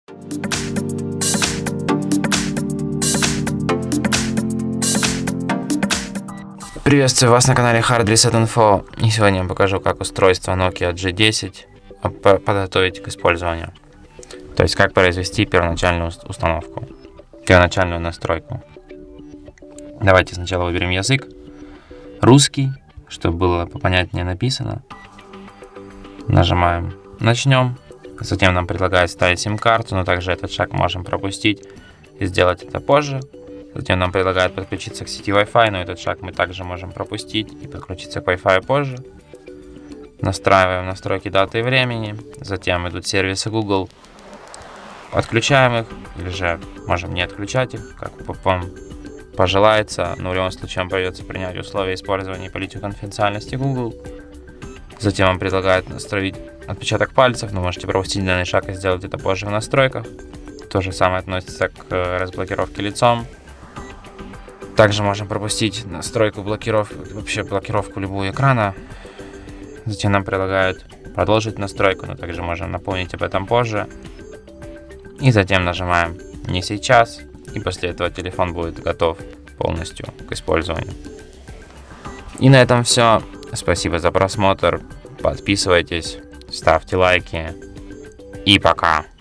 Приветствую вас на канале Hard Reset Info, и сегодня я покажу, как устройство Nokia G10 подготовить к использованию. То есть, как произвести первоначальную установку, первоначальную настройку. Давайте сначала выберем язык. Русский, чтобы было попонятнее написано. Нажимаем «Начнем». Затем нам предлагают ставить сим-карту, но также этот шаг можем пропустить и сделать это позже. Затем нам предлагают подключиться к сети Wi-Fi, но этот шаг мы также можем пропустить и подключиться к Wi-Fi позже. Настраиваем настройки даты и времени. Затем идут сервисы Google. Отключаем их, или же можем не отключать их, как вам пожелается. Но в любом случае вам придется принять условия использования и политику конфиденциальности Google. Затем вам предлагают настроить отпечаток пальцев, но можете пропустить данный шаг и сделать это позже в настройках. То же самое относится к разблокировке лицом. Также можем пропустить настройку блокировки, вообще блокировку любого экрана. Затем нам предлагают продолжить настройку, но также можем напомнить об этом позже. И затем нажимаем «Не сейчас», и после этого телефон будет готов полностью к использованию. И на этом все. Спасибо за просмотр. Подписывайтесь, ставьте лайки. И пока.